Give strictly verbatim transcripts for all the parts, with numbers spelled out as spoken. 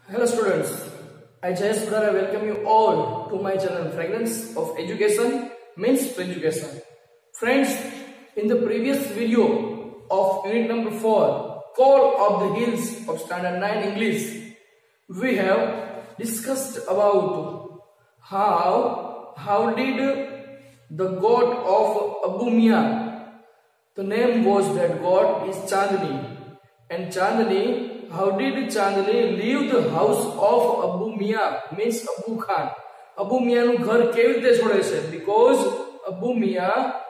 Hello students, I Jayesh Brother welcome you all to my channel Fragrance of Education means Education. Friends, in the previous video of unit number four, Call of the Hills of Standard nine English, we have discussed about how how did the god of Abu Mia, the name was that god is Chandni, and Chandni, how did Chandni leave the house of Abu Mia, means Abu Khan? Abu Mia નું ઘર કેવી રીતે છોડે છે? Because Abu Mia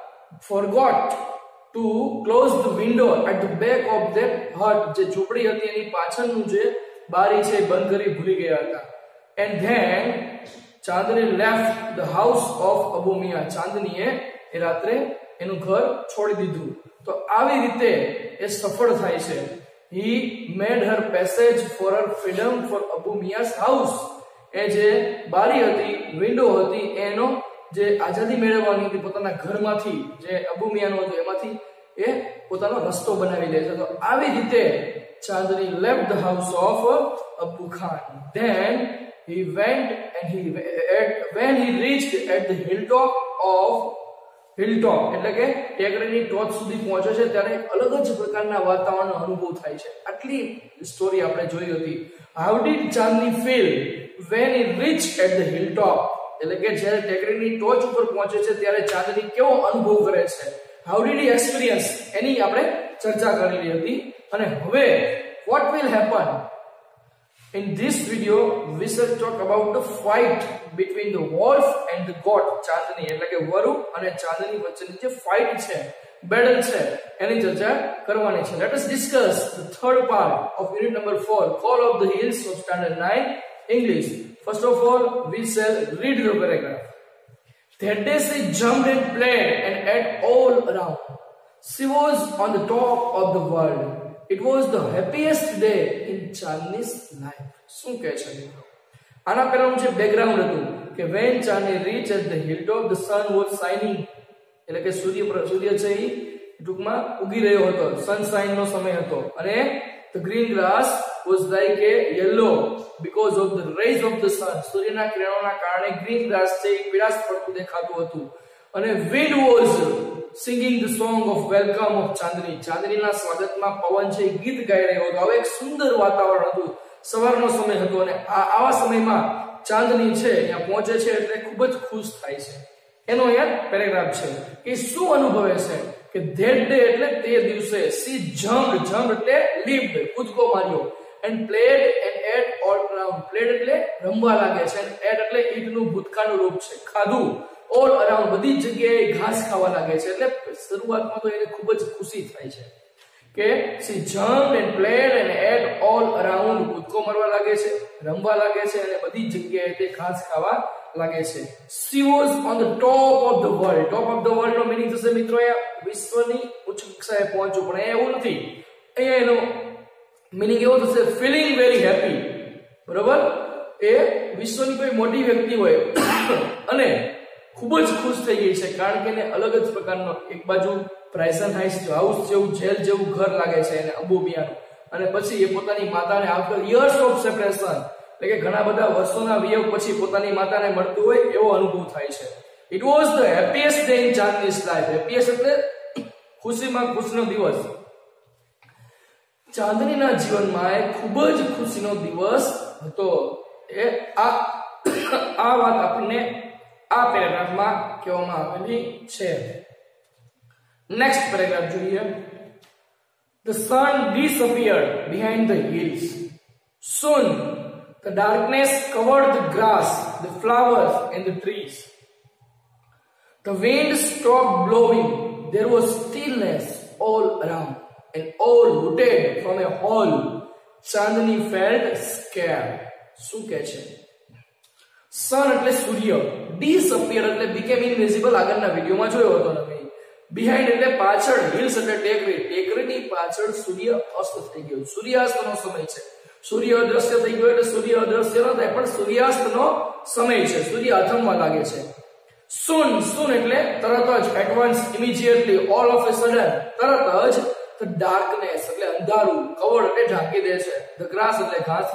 forgot to close the window at the back of that hut. જે ઝૂંપડી હતી એની પાછળનું જે બારી છે બંધ કરી ભૂલી ગયા હતા. And then Chandni left the house of Abu Mia. ચાંદનીએ એ રાત્રે એનું ઘર છોડી દીધું. તો આવી રીતે એ સફળ થાય છે. He made her passage for her freedom for Abu Mia's house. એ જે બારી હતી, વિન્ડો હતી, એનો જે આઝાદી મેળવવાની હતી પોતાના ઘરમાંથી, જે અબુ મિયાનું હતું એમાંથી એ પોતાનો રસ્તો બનાવી લે છે. તો આવી રીતે ચાંદની left the house of Abu Khan. Then he went and he when he reached at the hilltop of hilltop એટલે કે ટેકરીની ટોચ સુધી પહોંચે છે ત્યારે અલગ જ પ્રકારના વાતાવરણનો અનુભવ થાય છે. આટલી સ્ટોરી આપણે જોઈ હતી. How did Chandni feel when he reached at the hilltop? એટલે કે જ્યારે ટેકરીની ટોચ ઉપર પહોંચે છે ત્યારે ચાંદની કેવો અનુભવ કરે છે? How did he experience? એની આપણે ચર્ચા કરેલી હતી. અને હવે what will happen? In this video we shall talk about the fight between the wolf and the goat. ચાંદની એટલે કે વરુ અને ચાંદની વચ્ચેની જે ફાઇટ છે, બેટલ છે, એની ચર્ચા કરવાની છે. Let us discuss the third part of unit number four, Call of the Hills of Standard nine English. First of all, we shall read the paragraph. That day she jumped and played and ate all around. She was on the top of the world. It was the happiest day in Chandni's life. શું કહે છે? આના પહેલાનું જે background હતું કે when Chandni reached at the hilltop, the sun was shining. એટલે કે સૂર્ય સૂર્ય છે એ ટૂંકમાં ઉગી રહ્યો હતો, સનશાઇન નો સમય હતો, અને the green grass was like a yellow because of the rays of the sun. સૂર્યના કિરણોના કારણે ગ્રીન ગ્રાસ છે એ પીળાશ પડતું દેખાતું હતું. અને wind was singing the song of welcome of Chandni. ચાંદનીના સ્વાગતમાં પવન છે ગીત ગાઈ રહ્યો હતો. હવે એક સુંદર વાતાવરણ હતું, સવારનો સમય હતો, અને આવા સમયમાં ચાંદની છે અહીંયા પહોંચે છે એટલે ખૂબ જ ખુશ થાય છે. એનો અહીંયા પેરેગ્રાફ છે કે શું અનુભવે છે કે that day એટલે તે દિવસે she jumped, jumped એટલે leaped, કૂદકો માર્યો, and played and ate all around. played એટલે રમવા લાગે છે, and ate એટલે eat નું ભૂતકાળનું રૂપ છે, ખાધું. all around બધી જગ્યાએ ઘાસ ખાવા લાગે છે. એટલે શરૂઆતમાં તો એને ખૂબ જ ખુશી થાય છે કે she jumped and played and ate all around. કૂદકો મારવા લાગે છે, રમવા લાગે છે, અને બધી જગ્યાએ તે ઘાસ ખાવા લાગે છે. She was on the top of the world. top of the world નો મીનિંગ થશે મિત્રો અહીંયા વિશ્વની ઉચ્ચ કક્ષાએ પહોંચવું, પણ અહીંયા એવું નથી. અહીંયા એનો મીનિંગ એવો થશે feeling very happy. બરોબર? એ વિશ્વની કોઈ મોટી વ્યક્તિ હોય અને ખૂબ જ ખુશ થઈ ગઈ છે, કારણ કે એને અલગ જ પ્રકારનો એક બાજુ પ્રાઇઝન હાઉસ જેવું, જેલ જેવું ઘર લાગે છે એને અબુ મિયાનું, અને પછી એ પોતાની માતાને આફ્ટર યર્સ ઓફ સેપરેશન એટલે કે ઘણા બધા વર્ષોના વિયોગ પછી પોતાની માતાને મળતું હોય એવો અનુભવ થાય છે. It was the happiest day in Chandni's life. happiest એટલે ખુશીમાં ખુશનો દિવસ. ચાંદનીના જીવનમાં એક ખૂબ જ ખુશીનો દિવસ હતો. એ આ આ વાત આપણને આ પેરેગ્રાફમાં કહેવામાં આવેલી છે. નેક્સ્ટ પેરેગ્રાફ જોઈએ. The sun disappeared behind the hills. Soon the darkness covered the grass, the flowers and the trees. The wind stopped blowing. There was stillness all around, and all hooted from a hole. Chandni felt scared. શું કહે છે? sun એટલે સૂર્ય, disappear એટલે became invisible આગળના વિડિયોમાં જોયો હતો તમે. behind એટલે પાછળ, hills એટલે ટેકરી, ટેકરીની પાછળ સૂર્ય અસ્ત થઈ ગયો. સૂર્યાસ્તનો સમય છે. સૂર્ય અદ્રશ્ય થઈ ગયો એટલે સૂર્ય અદ્રશ્ય ન થાય, પણ સૂર્યાસ્તનો સમય છે, સૂર્ય આથમવા લાગે છે. soon, soon એટલે તરત જ, at once, immediately, all of a sudden, તરત જ. the darkness એટલે અંધારું, covered એટલે ઢાંકી દે છે, the grass એટલે ઘાસને,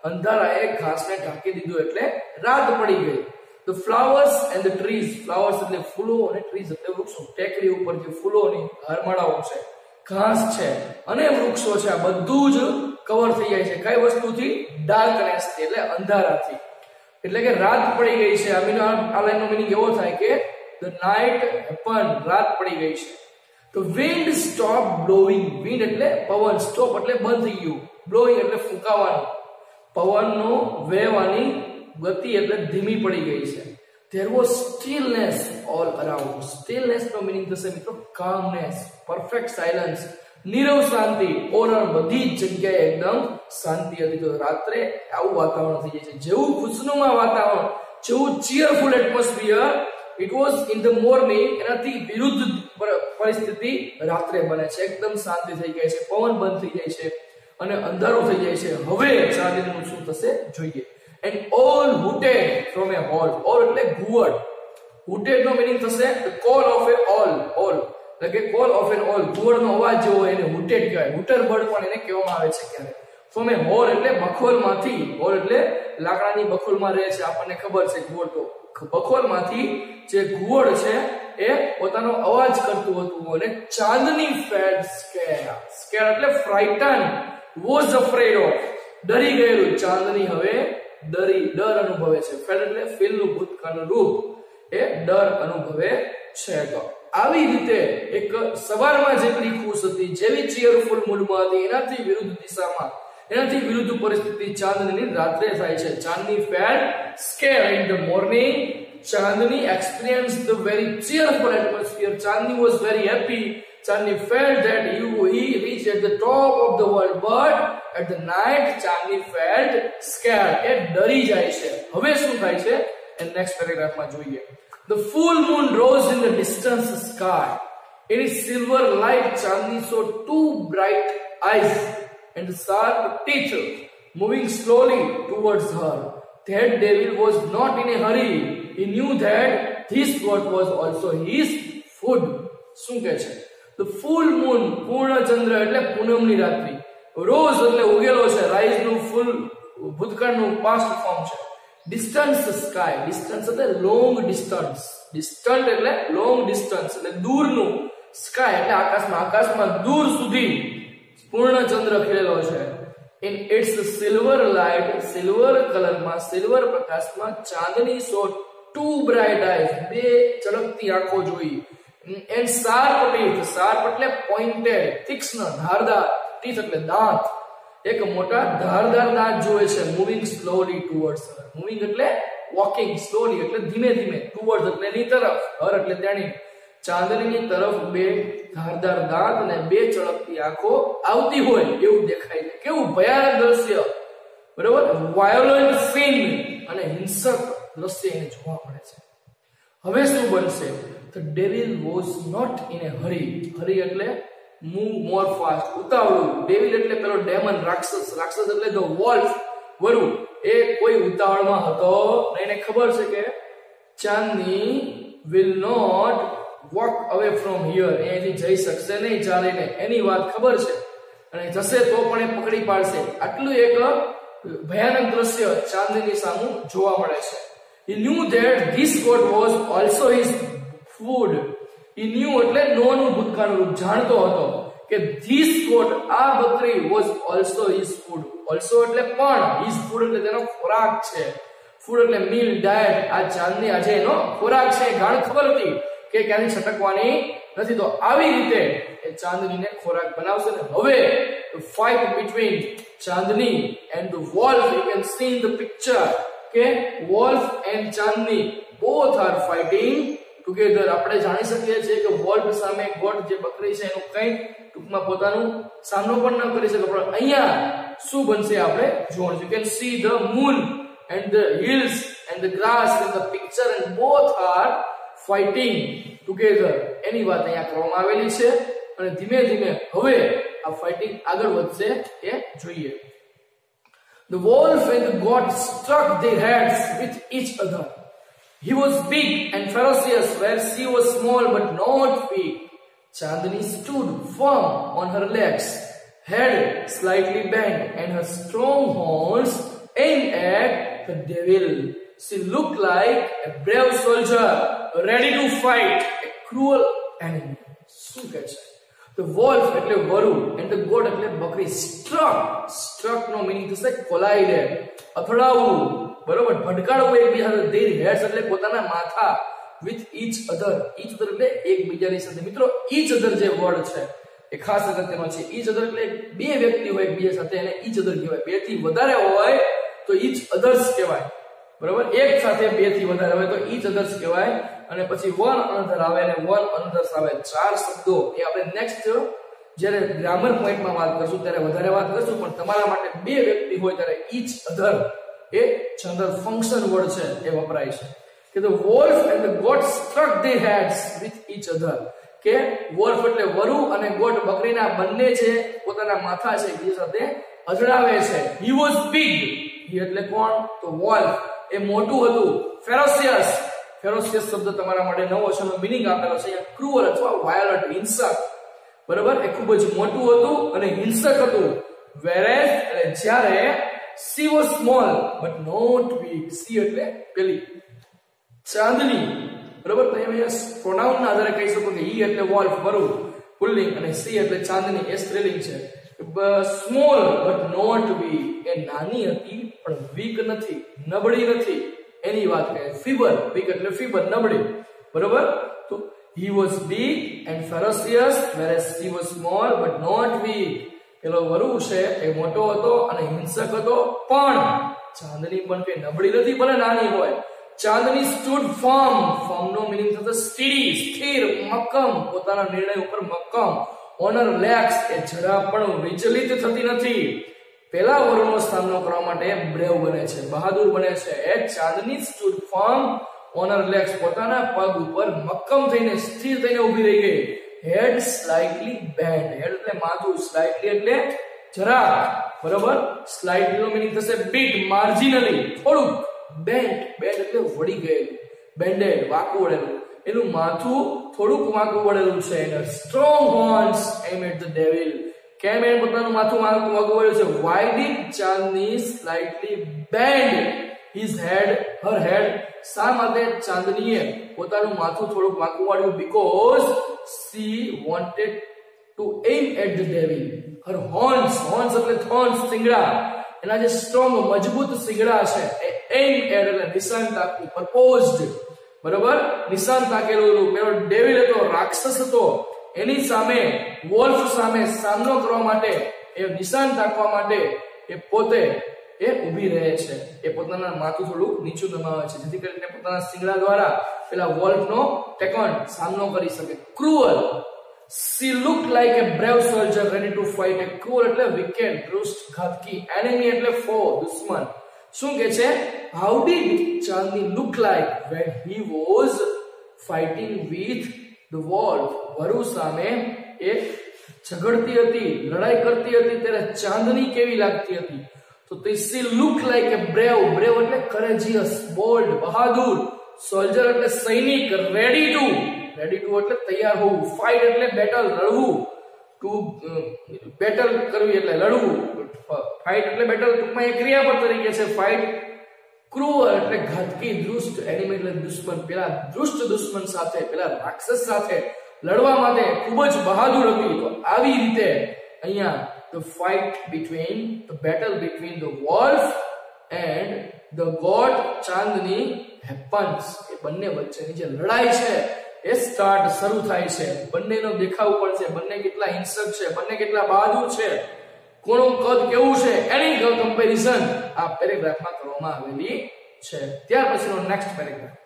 અંધારાએ ઘાસને ઢાંકી દીધું એટલે રાત પડી ગઈ. The flowers and the trees, flowers એટલે ફૂલો અને trees એટલે વૃક્ષો. ટેકરી ઉપર જે ફૂલોની હારમાળાઓ છે, ઘાસ છે અને વૃક્ષો છે, આ બધું જ કવર થઈ જાય છે કઈ વસ્તુથી? ડાર્કનેસ થી, એટલે અંધારાથી. એટલે કે રાત પડી ગઈ છે. આ લાઈનનો મીનિંગ એવો થાય કે the night happened, રાત પડી ગઈ છે. The wind stopped blowing. wind એટલે પવન, stop એટલે બંધ થઈ ગયું, blowing એટલે ફૂંકાવાનું. પવનનો વહેવાની ગતિ એટલે ધીમી પડી ગઈ છે. There was stillness all around. stillness નો મીનિંગ થશે મિત્રો calmness, perfect silence, નીરવ શાંતિ. ઓર બધી જ જગ્યાએ એકદમ શાંતિ હતી. તો રાત્રે આવું વાતાવરણ થઈ જાય છે, જેવું ખુશનુમા વાતાવરણ, જેવું cheerful atmosphere it was in the morning, એનાથી વિરુદ્ધ પરિસ્થિતિ રાત્રે બને છે. એકદમ શાંતિ થઈ ગઈ છે, પવન બંધ થઈ જાય છે અને અંધારું થઈ જાય છે. હવે ચાંદનીનું શું થશે જોઈએ. And all hooted from a hall. all એટલે ઘુવડ. hooted નો મીનિંગ થશે the call of a all. all એટલે કે call of an all, ઘુવડનો અવાજ જેવો એને hooted કહેવાય. hooter bird પણ એને કહેવામાં આવે છે ક્યારે. from a hall એટલે બખોલમાંથી. hall એટલે લાકડાની બખોલમાં રહે છે, આપણને ખબર છે ઘુવડ. તો બખોલમાંથી જે ઘુવડ છે એ પોતાનો અવાજ કરતું હતું અને ચાંદની felt scared. scared એટલે frightened, was afraid of, ડરી ગયેલું. ચાંદની હવે ડરી, ડર અનુભવે છે. ફેલ એટલે ફીલ નું ભૂતકાળનું રૂપ, એ ડર અનુભવે છે. તો આવી રીતે એક સવારમાં જેટલી ખુશ હતી, જેવી ચીયરફુલ મૂડમાં હતી, એનાથી વિરુદ્ધ દિશામાં, એનાથી વિરુદ્ધ પરિસ્થિતિ ચાંદનીની રાત્રે થાય છે. ચાંદની felt scared in the morning. Chandni experienced the very cheerful atmosphere. Chandni was very happy. Chandni felt that he, he reached at the top of the world, but at the night Chandni felt scared. એ ડરી જાય છે. હવે શું થાય છે એ next પેરેગ્રાફમાં જોઈએ. The full moon rose in the distant sky. In its silver light Chandni saw two bright eyes and sharp teeth moving slowly towards her. That devil was not in a hurry. He knew that this god was also his food. શું કહે છે? The full moon, પૂર્ણ ચંદ્ર એટલે પૂનમની રાત્રિ. Rose એટલે ઉગેલો છે, rise નું ફૂલ ભૂતકાળનું પાસ્ટ ફોર્મ છે. ડિસ્ટન્સ સ્કાય, ડિસ્ટન્સ એટલે લોંગ ડિસ્ટન્સ, ડિસ્ટન્ટ એટલે લોંગ ડિસ્ટન્સ એટલે દૂરનું, સ્કાય એટલે આકાશમાં, આકાશમાં દૂર સુધી પૂર્ણ ચંદ્ર ખીલેલો છે. In its silver light, silver કલરમાં, સિલ્વર પ્રકાશમાં ચાંદની સો two bright eyes, બે ચળકતી આંખો જોઈ. And sharp teeth, sharp એટલે pointed, તીક્ષ્ણ, ધારદાર, teeth એટલે દાંત, એક મોટા ધારદાર દાંત જોવે છે. Moving slowly towards her, moving એટલે walking, slowly એટલે ધીમે ધીમે, towards એટલે એની તરફ, her એટલે તેની. ચાંદનીની તરફ બે ધારદાર દાંત અને બે ચળકતી આંખો આવતી હોય એવું દેખાય છે. કેવું ભયાનક દ્રશ્ય, બરાબર, વાયોલન્ટ સીન અને હિંસક દ્રશ્ય એને જોવા મળે છે. હવે શું બનશે? The devil was not in a hurry. hurry એટલે move more fast, ઉતાવળું. devil એટલે પેલો ડેમન, રાક્ષસ, રાક્ષસ એટલે the wolf, વરુ. એ કોઈ ઉતાવળમાં હતો નહીં. એને ખબર છે કે ચાંદની will not walk away from here. એથી જઈ શકશે નહીં ચાલીને, એની વાત ખબર છે, અને જશે તો પણ એ પકડી પાડશે. આટલું એક ભયાનક દ્રશ્ય ચાંદની સામે જોવા મળે છે. He knew that this god was also his food. He knew એટલે નો નું ભૂતકાળનું રૂપ, જાણતો હતો કે this god, આ બકરી was also his food. also એટલે પણ, his food એટલે તેનો ખોરાક છે. food એટલે meal, diet. આ ચાંદની આજે એનો ખોરાક છે. ગાણ ખબર હતી કે ક્યાંથી છટકવાની નથી, તો આવી રીતે એ ચાંદનીને ખોરાક બનાવશે. ને હવે fight between Chandni and the wolf, you can see in the picture કે wolf and Chandni both are fighting together. આપણે જાણી શકીએ છીએ કે wolf સામે ગોટ જે બકરી છે એનું કઈ ટૂંકમાં પોતાનું સામનો પણ ન કરી શકે, પણ અહીંયા શું બનશે આપણે જોવાનું. You can see the moon and the hills and the grass in the picture and both are fighting together. એની વાત અહીંયા કરવામાં આવેલી છે અને ધીમે ધીમે હવે આ ફાઇટિંગ આગળ વધશે એ જોઈએ. The wolf and the goat struck their heads with each other. He was big and ferocious, where she was small but not weak. Chandni stood firm on her legs, head slightly bent, and her strong horns aimed at the devil. She looked like a brave soldier ready to fight a cruel enemy. શું કહે છે? The wolf એટલે વરુ and the goat એટલે બકરી. struck struck નો meaning થશે collide, અથડાવવું, બરોબર, ભટકાડવું એકબીજા સાથે. their heads એટલે પોતાના માથા, with each other. each other એટલે એકબીજાની સાથે. મિત્રો each other જે વર્ડ છે એ ખાસ અગત્યનો છે. each other એટલે બે વ્યક્તિ હોય એકબીજા સાથે એને each other કહેવાય. બે થી વધારે હોય તો each others કહેવાય, બરોબર. એક સાથે બે થી વધારે હોય તો each others કહેવાય. અને પછી one another આવે અને one another આવે. ચાર શબ્દો એ આપણે નેક્સ્ટ જ્યારે ગ્રામર પોઈન્ટમાં વાત કરશું ત્યારે વધારે વાત કરશું, પણ તમારા માટે બે વ્યક્તિ હોય ત્યારે each other એ જનરલ ફંક્શન વર્ડ છે એ વપરાય છે. કે the wolf and the goat struck their heads with each other. કે wolf એટલે વરુ અને goat બકરીના બંને છે પોતાના માથા છે એકબીજા સાથે અથડાવે છે. he was big. he એટલે કોણ? તો wolf એ મોટું હતું. ferocious ferocious શબ્દ તમારા માટે નવો છે, એનો મીનિંગ આપેલો છે અહીંયા. ક્રૂઅલ અથવા વાયોલન્ટ, હિંસક, બરાબર. એ ખૂબ જ મોટું હતું અને હિંસક હતું. whereas એટલે જ્યારે she was small but not weak. she એટલે પેલી ચાંદની, બરાબર. તો અહીંયા પ્રોનાઉન ના આધારે કહી શકો કે he એટલે wolf વરુ પુલ્લિંગ અને she એટલે ચાંદની એ સ્ત્રીલિંગ છે. સ્મોલ બટ નોટ વીક એ નાની હતી પણ વીક નથી, નબળી નથી એની વાત કહે. ફીબર, વીક એટલે ફીબર, નબળી, બરોબર. તો he was big and ferocious whereas she was small but not weak. પેલો વરુ છે એ મોટો હતો અને હિંસક હતો પણ ચાંદની પણ કે નબળી નથી ભલે નાની હોય. ચાંદની stood firm. firm નો meaning થતો steady, સ્થિર, મક્કમ, પોતાના નિર્ણય ઉપર મક્કમ. on her legs એ જરા પણ વિચલિત થતી નથી. પેલા વરુનો સામનો કરવા માટે બ્રેવ બને છે, બહાદુર બને છે. એ ચાંદની stood firm on her legs, પોતાના પગ ઉપર મક્કમ થઈને સ્થિર થઈને ઊભી રહી ગઈ. head slightly bent. head એટલે માથું, slightly એટલે જરા, બરોબર. slightly નો meaning થશે bit, marginally, થોડુંક. bent bent એટલે વળી ગયેલું, bended વાંકું વળેલું. એનું માથું થોડુંક વાંકું વળેલું છે. એના strong horns aimed at the devil. કેમ એને પોતાનું માથું વાંકું વાંકું વળેલું છે? why did Chandni slightly bend his head, her head? શા માટે ચાંદનીએ પોતાનું માથું થોડુંક વાંકું વાળ્યું? because she wanted to aim at the devil. her horns, horns એટલે thorns, સિંગડા. એના જે સ્ટ્રોંગ મજબૂત સિંગડા છે એ aim at એટલે નિશાન તાકવું, proposed, બરાબર. નિશાન તાકેલું. પેલો ડેવિલ હતો, રાક્ષસ હતો, એની સામે, વોલ્ફ સામે સામનો કરવા માટે, એ નિશાન તાકવા માટે એ પોતે એ ઊભી રહે છે. એ પોતાના માથું થોડું નીચું નમાવે છે જેથી કરીને પોતાના સિંગડા દ્વારા પેલા વોલ્ફનો ટેકન સામનો કરી શકે. ક્રૂઅલ. she looked like a brave soldier ready to fight. a cruel એટલે wicked, દુષ્ટ, ઘાતકી. enemy એટલે foe, દુશ્મન. શું કે છે? how did Chandni look like when he was fighting with the wolf? વરુ સામે એક ઝઘડતી હતી, લડાઈ કરતી હતી ત્યારે ચાંદની કેવી લાગતી હતી? તો she looked like a brave, brave એટલે courageous, bold, બહાદુર. soldier એટલે સૈનિક, ready to, ready to એટલે તૈયાર હોવું. fight એટલે બેટલ, લડવું. to બેટલ કરવી એટલે લડવું. ફાઇટ એટલે બેટલ ટૂંકમાં એક ક્રિયાપદ તરીકે છે ફાઇટ. ક્રૂઅલ એટલે ઘાતકી, દુષ્ટ. એનિમી એટલે દુશ્મન. પેલા દુષ્ટ દુશ્મન સાથે, પેલા રાક્ષસ સાથે લડવા માટે ખૂબ જ બહાદુર હતી. તો આવી રીતે અહીંયા the fight between, the battle between the wolf and the god Chandni happens. એ બંને વચ્ચેની જે લડાઈ છે એ સ્ટાર્ટ શરૂ થાય છે. બંનેનો દેખાવ પણ છે, બંને કેટલા હિંસક છે, બંને કેટલા બહાદુર છે, કોનું કદ કેવું છે, એની કમ્પેરિઝન આ પેરેગ્રાફમાં કરવામાં આવેલી છે. ત્યાર પછીનો next paragraph.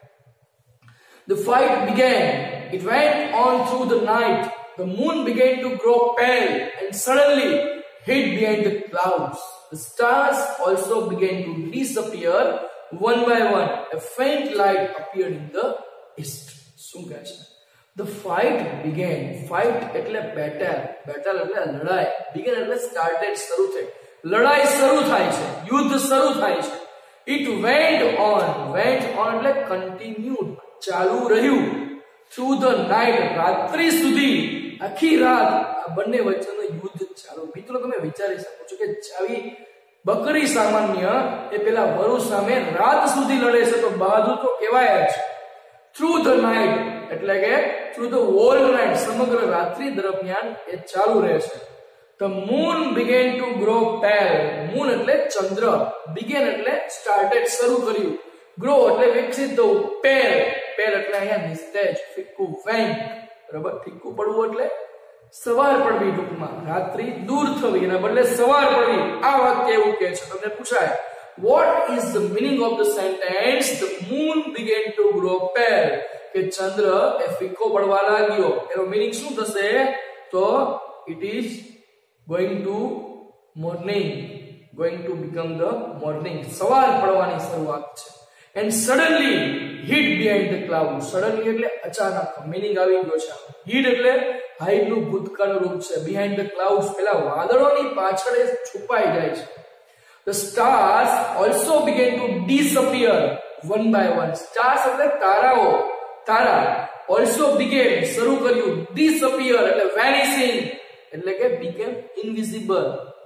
The fight began. It went on through the night. The moon began to grow pale and suddenly hid behind the clouds. The stars also began to disappear one by one. A faint light appeared in the east. શું કહે છે? The fight began. Fight એટલે battle. Battle એટલે લડાઈ. Began એટલે started, શરૂ થઈ. લડાઈ શરૂ થાય છે, યુદ્ધ શરૂ થાય છે. It went on. Went on એટલે continued, ચાલુ રહ્યું. Through the night, રાત્રિ સુધી, આખી રાત આ બંને વચ્ચેનું યુદ્ધ ચાલુ. મિત્રો તમે વિચારી શકો છો કે આવી બકરી સામાન્ય એ પેલા વરુ સામે રાત સુધી લડે છે તો બહાદુર તો કહેવાય જ. થ્રુ ધ નાઇટ એટલે કે થ્રુ ધ હોલ નાઇટ સમગ્ર રાત્રિ દરમિયાન એ ચાલુ રહે છે. The moon began to grow pale. Moon એટલે ચંદ્ર, began એટલે started શરૂ કર્યું, grow એટલે વિકસિત થવું, pale pale એટલે અહીંયા નિસ્તેજ, ફિક્કું, faint, બરાબર. ફિક્કું પડવું એટલે સવાર પડવી, ટૂંકમાં રાત્રિ દૂર થવી, એના બદલે સવાર પડવી. આ વાક્ય એવું કહે છે. તમને પૂછાય what is the meaning of the sentence the moon began to grow pale? કે ચંદ્ર એ ફિક્કો પડવા લાગ્યો, એનો મીનિંગ શું થશે? તો it is going to morning, going to become the morning, સવાર પડવાની શરૂઆત છે. and suddenly hid behind the cloud. suddenly એટલે અચાનક, મીનિંગ આવી ગયો છે. hid એટલે હાઇડ નું ભૂતકાળનું રૂપ છે. behind the clouds પેલા વાદળોની પાછળ છુપાઈ જાય છે. the stars also began to disappear one by one. stars એટલે તારાઓ, તારા. also began શરૂ કર્યું, disappear એટલે vanishing એટલે કે became invisible,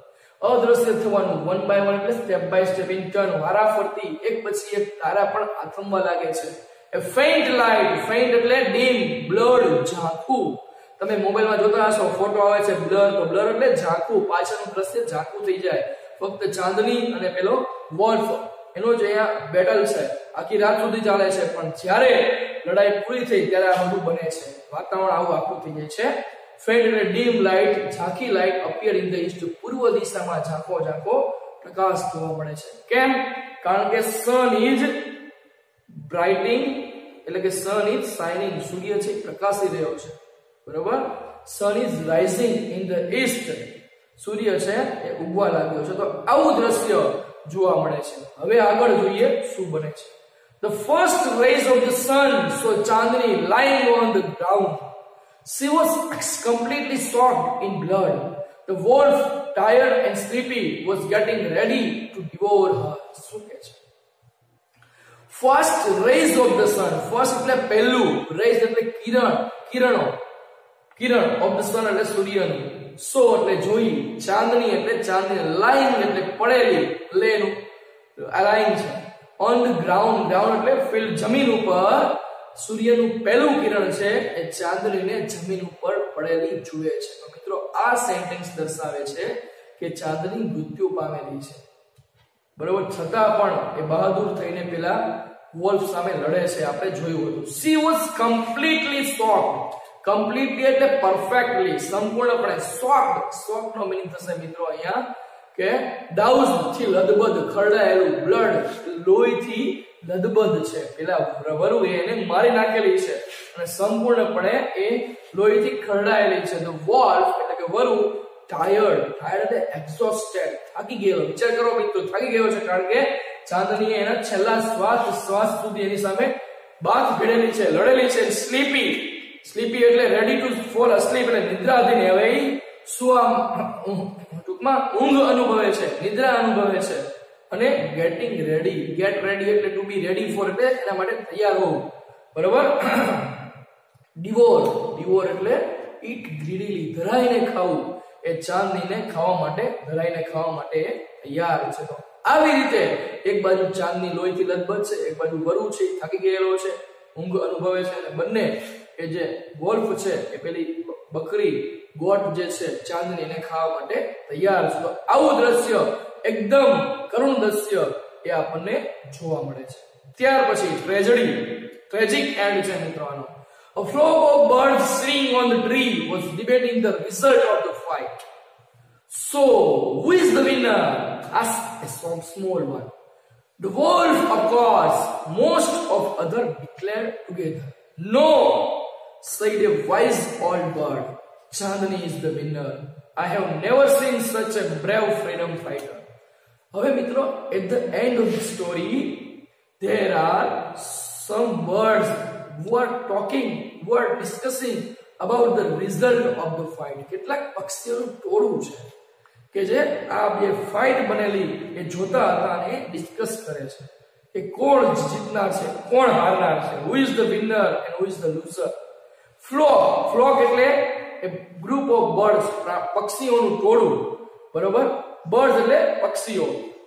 અદ્રશ્ય થવાનું. વન બાય વન એટલે step by step, in turn વારાફરતી એક પછી એક તારા પણ આથમવા લાગે છે. એ ફેઇન્ટ લાઇટ, ફેઇન્ટ એટલે ડીમ, બ્લડ, ઝાંખું. તમે મોબાઈલમાં જોતા હશો ફોટો આવે છે બ્લર, તો બ્લર એટલે ઝાંખું, પાછળનું દ્રશ્ય ઝાંખું થઈ જાય. ફક્ત ચાંદની અને પેલો વોલ્ફ એનો જ અહીંયા બેટલ છે, આખી રાત સુધી ચાલે છે, પણ જ્યારે લડાઈ પૂરી થઈ ત્યારે આ બધું બને છે, વાતાવરણ આવું આખું થઈ જાય છે. Faint એટલે dim light, ઝાંખી light appear in the east. પૂર્વ દિશામાં ઝાંખો ઝાંખો પ્રકાશ જોવા મળે છે. કેમ? કારણ કે sun is brightening એટલે કે sun is shining, સૂર્ય છે પ્રકાશી રહ્યો છે, બરાબર. sun is rising in the east, સૂર્ય છે એ ઉગવા લાગ્યો છે. તો આવું દ્રશ્ય જોવા મળે છે. હવે આગળ જોઈએ શું બને છે. The first rays of the sun saw Chandni lying on the ground. She was completely soaked in blood. The wolf, tired and sleepy, was getting ready to devour her. શું કહે છે? First rays of the sun. First એટલે પહેલું, rays એટલે કિરણ, કિરણો, કિરણ of the sun એટલે સૂર્યનું. So એટલે જોઈ, ચાંદની એટલે ચાંદની, lying એટલે પડેલી, લેનું lying છે. On the ground, ground એટલે field, જમીન ઉપર સૂર્યનું પહેલું કિરણ છે એ ચાંદનીને જમીન ઉપર પડેલી જુએ છે. તો મિત્રો આ સેન્ટેન્સ દર્શાવે છે કે ચાંદની મૃત્યુ પામેલી છે, બરોબર. છતાં પણ એ બહાદુર થઈને પેલા વોલ્ફ સામે લડે છે, આપણે જોયું હતું. she was completely shocked. completely એટલે perfectly, સંપૂર્ણપણે. shocked, shocked નો મીનિંગ થશે મિત્રો અહીંયા કે doused થી લદબદ, ખરડાયેલું, બ્લડ લોહીથી લદબદ છે. પેલા વરુ એને મારી નાખેલી છે અને સંપૂર્ણપણે એ લોહીથી ખરડાયેલી છે. The wolf એટલે કે વરુ tired, tired એટલે exhausted, થાકી ગયેલો. વિચાર કરો મિત્રો, થાકી ગયો છે કારણ કે ચાંદનીએ એના છેલ્લા શ્વાસ શ્વાસ સુધી એની સામે બાથ ભેળેલી છે, લડેલી છે. સ્લીપી, સ્લીપી એટલે રેડી ટુ ફોલ અસ્લીપ એટલે નિદ્રાધીન. હવે સુવા, ટૂંકમાં ઊંઘ અનુભવે છે, નિદ્રા અનુભવે છે. અને ગેટિંગ રેડી, ગેટ રેડી એટલે ટુ બી રેડી ફોર એટલે એના માટે તૈયાર હોવું, બરાબર. ડિવોર, ડિવોર એટલે ઈટ ગ્રીડીલી, ધરાઈને ખાવું. એ ચાંદનીને ખાવા માટે, ધરાઈને ખાવા માટે તૈયાર છે. તો આવી રીતે એક બાજુ ચાંદની લોહીથી લથબથ છે, એક બાજુ વરુ છે થાકી ગયેલો છે, ઊંઘ અનુભવે છે, અને બંને એ જે વોલ્ફ છે એ પેલી બકરી ગોટ જે છે ચાંદનીને ખાવા માટે તૈયાર છે. તો આવું દ્રશ્ય, એકદમ કરુણ દ્રશ્ય એ આપણને જોવા મળે છે. ત્યાર પછી ટ્રેજેડી, ટ્રેજિક એન્ડ છે મિત્રો આનો. A flock of birds sitting on the tree was debating the result of the fight. So, who is the winner? Asked a small one. The wolf, of course, most of others declared together. No, said a wise old bird. Chandni is the winner. I have never seen such a brave freedom fighter. હવે મિત્રો, at the end of the story, there are some birds who are talking, who are discussing about the result of the fight. કેટલાક પક્ષીઓનું ટોળું છે કે જે આ બે fight બનેલી એ જોતા હતા અને ડિસ્કસ કરે છે કે કોણ જીતનાર છે, કોણ હારનાર છે. who is the winner and who is the loser. flock, flock એટલે a group of birds, પક્ષીઓનું ટોળું, બરોબર. birds એટલે પક્ષીઓ,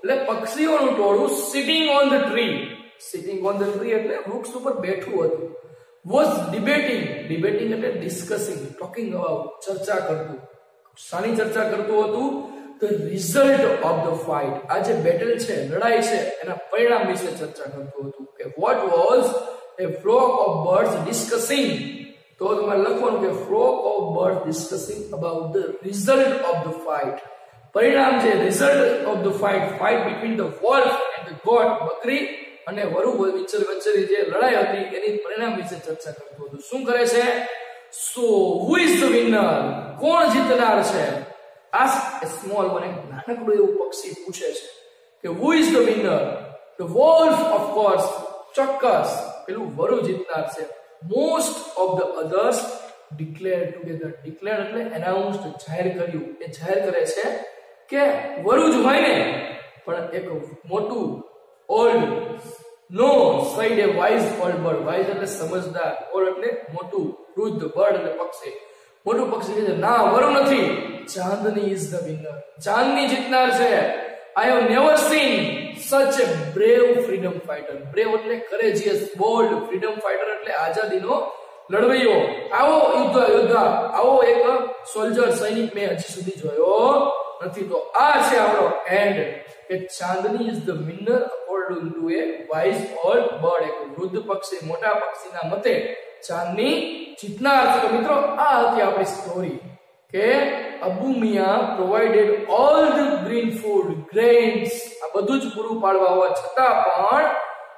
એટલે પક્ષીઓનું ટોળું sitting on the tree, sitting on the tree એટલે વૃક્ષ ઉપર બેઠું હતું, વોઝ ડિબેટિંગ, ડિબેટિંગ એટલે ડિસ્કસિંગ, ટોકિંગ અબાઉટ, ચર્ચા કરતું. શાની ચર્ચા કરતું હતું? The result of the fight, આ જે બેટલ છે, લડાઈ છે, એના પરિણામ વિશે ચર્ચા કરતું હતું. કે what was a flock of birds discussing, તો તમારે લખવાનું કે flock of birds discussing about the result of the fight, પરિણામ છે, result of the fight, fight between the wolf and the goat, બકરી અને વરુ વચ્ચે વચ્ચેની જે લડાઈ હતી એની પરિણામ વિશે ચર્ચા કરતું હતું. શું કરે છે? So who is the winner, કોણ જીતનાર છે? આસ્ક એ સ્મોલ વન, એક નાનકડું એવું પક્ષી પૂછે છે કે who is the winner? The wolf of course, ચોક્કસ પેલું વરુ જીતનાર છે. Most of the others declare together, declare એટલે એનાઉન્સ્ડ, જાહેર કર્યું. એ જાહેર કરે છે કે વરુ જ હોય ને, પણ એક મોટું ઓલ્ડ નો સાઈડ a wise old bird, wise એટલે સમજદાર, ઓલ્ડ એટલે મોટું, વૃદ્ધ, બર્ડ એટલે પક્ષી, મોટું પક્ષી કહે છે ના, વરુ નથી, Chandni is the winner, Chandni જીતનાર છે. I have never seen such a brave freedom fighter, brave એટલે કરેજિયસ, બોલ્ડ, ફ્રીડમ ફાઇટર એટલે આઝાદીનો લડવૈયો, આવો યુદ્ધ યોદ્ધા, આવો એક સોલ્જર, સૈનિક મેં હજી સુધી જોયો નથી. તો આ છે આપણો એન્ડ કે Chandni is the winner according to a wise old bird, એક વૃદ્ધ પક્ષી, મોટા પક્ષીના મતે ચાંદની જીતનાર છે. તો મિત્રો આ હતી આપણી સ્ટોરી કે Abu Miya provided all the green food, grains, આ બધું જ પૂરું પાડવા હોવા છતાં પણ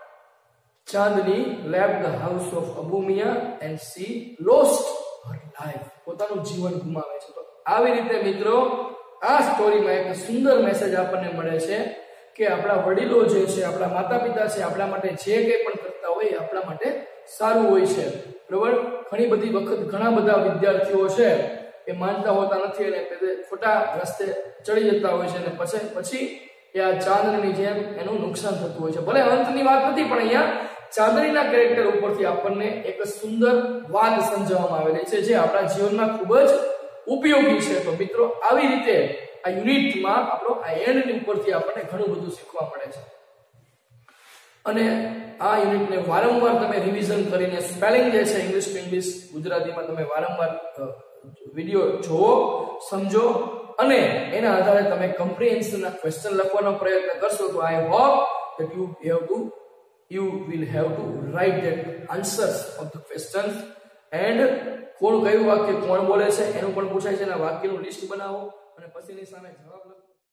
Chandni left the house of Abu Miya and she lost her life, પોતાનું જીવન ગુમાવે છે. તો આવી રીતે મિત્રો આ સ્ટોરીમાં એક સુંદર મેસેજ આપણને મળે છે કે આપણા વડીલો જે છે, આપણા માતા પિતા છે, આપણા માટે જે કંઈ પણ કરતા હોય એ આપણા માટે સારું હોય છે. બરોબર? ઘણી બધી વખત ઘણા બધા વિદ્યાર્થીઓ છે એ માનતા હોતા નથી અને ખોટા રસ્તે ચડી જતા હોય છે અને પછી પછી એ આ ચાંદની જેમ એનું નુકસાન થતું હોય છે. ભલે અંતની વાત નથી, પણ અહીંયા ચાંદનીના કેરેક્ટર ઉપરથી આપણને એક સુંદર વાત સમજાવવામાં આવેલી છે જે આપણા જીવનમાં ખૂબ જ ઉપયોગી છે. તો મિત્રો આવી રીતે આ યુનિટમાં આપણો આ એન્ડની ઉપરથી આપણને ઘણું બધું શીખવા મળે છે. અને આ યુનિટને વારંવાર તમે રિવિઝન કરીને સ્પેલિંગ જે છે ઇંગ્લિશ ટુ ઇંગ્લિશ, ગુજરાતીમાં તમે વારંવાર વિડિયો જોવો, સમજો અને એના આધારે તમે કોમ્પ્રિહેન્શનના ક્વેશ્ચન લખવાનો પ્રયત્ન કરશો. તો I hope that you have to you will have to write that answers of the questions and કોણ કયું વાક્ય કોણ બોલે છે એનું પણ પૂછાય છે, અને વાક્યનું લિસ્ટ બનાવો અને પછીની સામે જવાબ લખો.